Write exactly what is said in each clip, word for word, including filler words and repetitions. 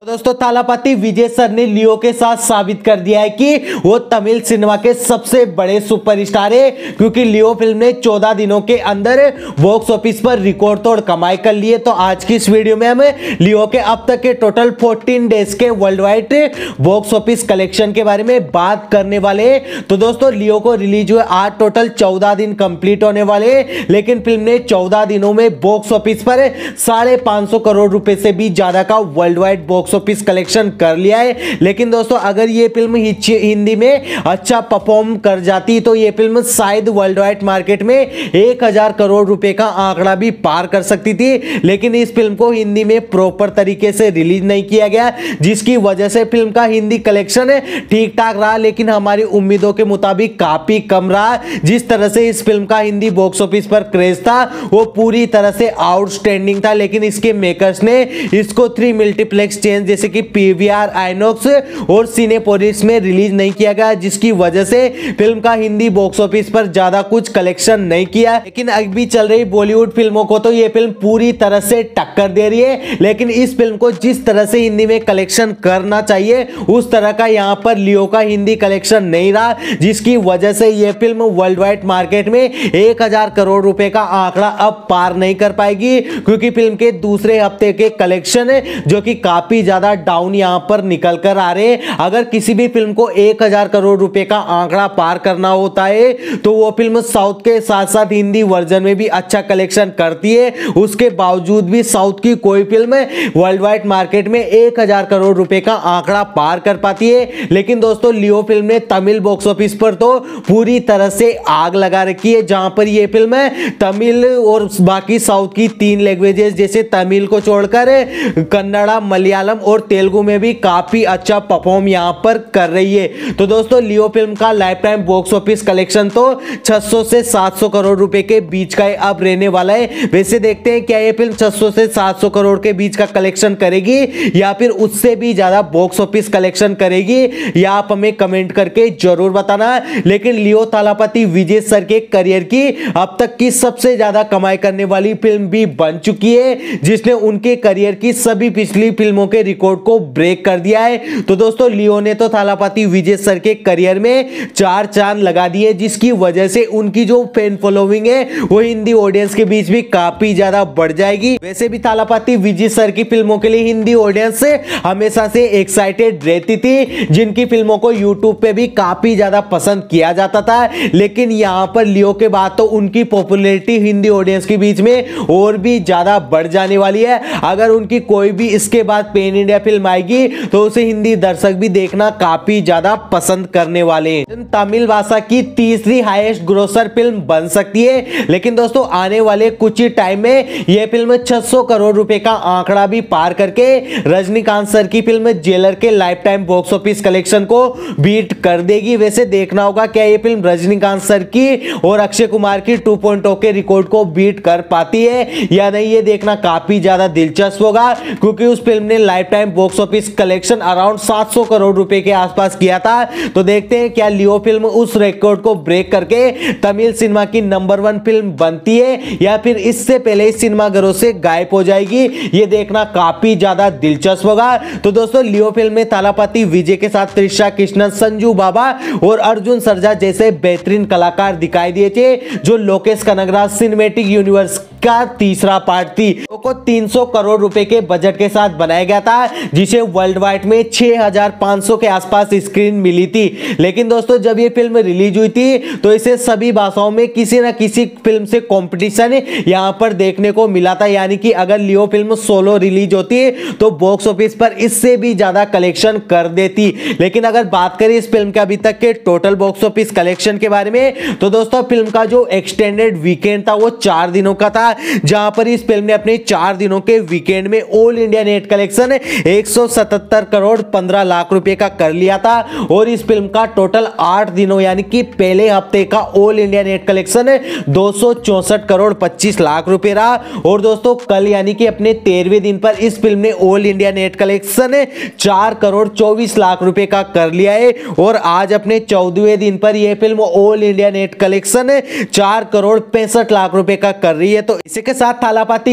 दोस्तों थालापति विजय सर ने लियो के साथ साबित कर दिया है कि वो तमिल सिनेमा के सबसे बड़े सुपरस्टार है, क्योंकि लियो फिल्म ने चौदह दिनों के अंदर बॉक्स ऑफिस पर रिकॉर्ड तोड़ कमाई कर ली है। तो आज की इस वीडियो में हम लियो के अब तक के टोटल चौदह डेज के world wide box office collection के बारे में बात करने वाले हैं। तो दोस्तों लियो को रिलीज हुए आज टोटल चौदह दिन कंप्लीट होने वाले, लेकिन फिल्म ने चौदह दिनों में बॉक्स ऑफिस पर साढ़े पांच सौ करोड़ रुपए से भी ज्यादा का world wide box office collection कर लिया है। लेकिन दोस्तों अगर ये फिल्म हिंदी में अच्छा परफॉर्म कर जाती तो ये फिल्म शायद वर्ल्ड वाइड मार्केट में एक हजार करोड़ रुपए का आंकड़ा भी पार कर सकती थी, लेकिन इस फिल्म को हिंदी में प्रॉपर तरीके से रिलीज नहीं किया गया, जिसकी वजह से फिल्म का हिंदी कलेक्शन ठीक ठाक रहा, लेकिन हमारी उम्मीदों के मुताबिक काफी कम रहा। जिस तरह से इस फिल्म का हिंदी बॉक्स ऑफिस पर क्रेज था वो पूरी तरह से आउटस्टैंडिंग था, लेकिन इसके मेकर्स ने इसको थ्री मल्टीप्लेक्स चेंज जैसे कि पीवीआर, आइनॉक्स और सिनेपोलिस में रिलीज नहीं किया गया, जिसकी वजह से फिल्म का हिंदी बॉक्स ऑफिस पर ज्यादा कुछ कलेक्शन नहीं किया। लेकिन अभी चल रही बॉलीवुड फिल्मों को तो ये फिल्म पूरी तरह से टक्कर दे रही है, लेकिन इस फिल्म को जिस तरह से हिंदी में कलेक्शन करना चाहिए उस तरह का यहाँ पर लियो का हिंदी कलेक्शन नहीं रहा, जिसकी वजह से यह फिल्म वर्ल्ड वाइड मार्केट में एक हजार करोड़ रुपए का आंकड़ा अब पार नहीं कर पाएगी, क्योंकि फिल्म के दूसरे हफ्ते के कलेक्शन जो कि काफी ज्यादा डाउन यहां पर निकल कर आ रहे हैं। अगर किसी भी फिल्म को एक हजार करोड़ रुपए का आंकड़ा पार करना होता है तो वो फिल्म साउथ के साथ साथ हिंदी वर्जन में भी अच्छा कलेक्शन करती है। उसके बावजूद भी साउथ की कोई फिल्म वर्ल्ड वाइड मार्केट में एक हजार करोड़ रुपए का आंकड़ा पार कर पाती है। लेकिन दोस्तों लियो फिल्म ने तमिल बॉक्स ऑफिस पर तो पूरी तरह से आग लगा रखी है, जहां पर यह फिल्म तमिल और बाकी साउथ की तीन लैंग्वेजेस जैसे तमिल को छोड़कर कन्नड़ा, मलयालम और तेलुगु में भी काफी अच्छा परफॉर्म यहां पर कर रही है। तो दोस्तों लियो फिल्म का life time box office collection तो छह सौ से सात सौ करोड़ रुपए के बीच का अब रहने वाला है। वैसे देखते हैं क्या यह फिल्म छह सौ से सात सौ करोड़ के बीच का कलेक्शन करेगी या फिर उससे भी ज्यादा बॉक्स ऑफिस कलेक्शन करेगी, या आप हमें कमेंट करके जरूर बताना। लेकिन लियो थालापति विजय सर के करियर की अब तक की सबसे ज्यादा कमाई करने वाली फिल्म भी बन चुकी है, जिसने उनके करियर की सभी पिछली फिल्मों के रिकॉर्ड को ब्रेक कर दिया है। तो दोस्तों लियो ने तो थालापति विजय सर के करियर में चार चांद लगा दिए, जिसकी वजह से उनकी जो फैन फॉलोइंग है वो हिंदी ऑडियंस के बीच भी काफी ज्यादा बढ़ जाएगी। वैसे भी थालापति विजय सर की फिल्मों के लिए हिंदी ऑडियंस हमेशा से एक्साइटेड रहती थी, जिनकी फिल्मों को यूट्यूब पे भी काफी ज्यादा पसंद किया जाता था। लेकिन यहां पर लियो के बाद तो उनकी पॉपुलैरिटी हिंदी ऑडियंस के बीच में और भी ज्यादा बढ़ जाने वाली है। अगर उनकी कोई भी इसके बाद पैन इंडिया फिल्म आएगी तो उसे हिंदी दर्शक भी देखना काफी ज्यादा पसंद करने वाले हैं। तमिल भाषा की तीसरी हाईएस्ट ग्रोसर फिल्म बन सकती है, लेकिन दोस्तों आने वाले कुछ ही टाइम में यह फिल्म छह सौ करोड़ रुपए का आंकड़ा भी पार करके रजनीकांत सर की फिल्म जेलर के life time box office collection को बीट कर देगी। वैसे देखना होगा क्या यह फिल्म रजनीकांत सर की और अक्षय कुमार की टू पॉइंट ओ के रिकॉर्ड को बीट कर पाती है या नहीं, ये देखना काफी ज्यादा दिलचस्प होगा, क्योंकि उस फिल्म ने life time box office collection around सात सौ करोड़ रुपए के आसपास किया था। तो देखते हैं क्या लियो फिल्म उस रिकॉर्ड को ब्रेक करके तमिल सिनेमा की नंबर वन फिल्म बनती है या फिर इससे पहले इस सिनेमाघरों से गायब हो जाएगी, ये देखना काफी ज्यादा दिलचस्प होगा। तो दोस्तों लियो फिल्म में थालापति विजय के साथ त्रिशा कृष्णन, संजू बाबा और अर्जुन सरजा जैसे बेहतरीन कलाकार दिखाई दिए थे, जो लोकेश कनगराज सिनेमैटिक यूनिवर्स का तीसरा पार्ट थी को तीन सौ करोड़ रुपए के बजट के साथ बनाया गया था, जिसे वर्ल्ड वाइड में छह हजार पांच सौ के आसपास स्क्रीन मिली थी। लेकिन दोस्तों जब ये फिल्म रिलीज हुई थी तो इसे सभी भाषाओं में किसी ना किसी फिल्म से कंपटीशन यहां पर देखने को मिला था, यानी कि अगर लियो फिल्म सोलो रिलीज होती तो बॉक्स ऑफिस पर इससे भी ज्यादा कलेक्शन कर देती। लेकिन अगर बात करें इस फिल्म के अभी तक के टोटल बॉक्स ऑफिस कलेक्शन के बारे में तो दोस्तों फिल्म का जो एक्सटेंडेड वीकेंड था वो चार दिनों का था, जहां पर इस फिल्म ने अपने चार दिनों के वीकेंड में ऑल इंडिया नेट कलेक्शन एक सौ सतहत्तर करोड़ पंद्रह लाख रुपए का कर लिया था। और इस फिल्म का टोटल आठ दिनों यानी कि पहले हफ्ते का ऑल इंडिया नेट कलेक्शन दो सौ चौसठ करोड़ पच्चीस लाख रुपए रहा। और दोस्तों कल यानी कि अपने तेरहवें दिन पर इस फिल्म ने ऑल इंडिया नेट कलेक्शन चार करोड़ चौबीस लाख रुपए का कर लिया है। और आज अपने चौदहवें दिन पर यह फिल्म ऑल इंडिया नेट कलेक्शन चार करोड़ पैंसठ लाख रुपए का कर रही है। तो इसके साथ थालापति विजय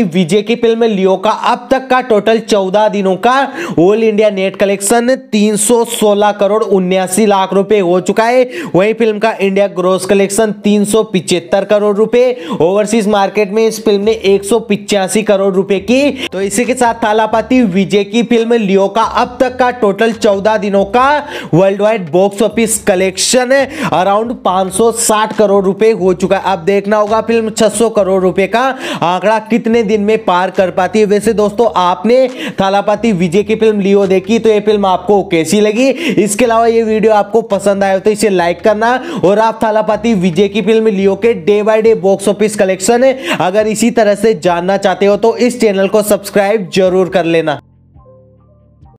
की फिल्म लियो का अब तक का टोटल चौदह दिनों का ऑल इंडिया नेट कलेक्शन तीन सौ सोलह करोड़ उन्यासी लाख रुपए हो चुका है। वहीं फिल्म का इंडिया ग्रोस कलेक्शन तीन सौ पिचहत्तर करोड़ रुपए, ओवरसीज मार्केट में इस फिल्म ने एक सौ पिचासी करोड़ रुपए की। तो इसी के साथ थालापति विजय की फिल्म लियो का अब तक का टोटल चौदह दिनों का world wide box office collection around पाँच सौ साठ करोड़ रुपए हो चुका है। अब देखना होगा फिल्म छह सौ करोड़ रुपए का आंकड़ा कितने दिन में पार कर पाती है। वैसे दोस्तों, आपने थालापति विजय की फिल्म लियो देखी तो ये फिल्म आपको कैसी लगी? इसके अलावा ये वीडियो आपको पसंद आया तो इसे लाइक करना, और आप थालापति विजय की फिल्म लियो के day by day box office collection अगर इसी तरह से जानना चाहते हो तो इस चैनल को सब्सक्राइब जरूर कर लेना।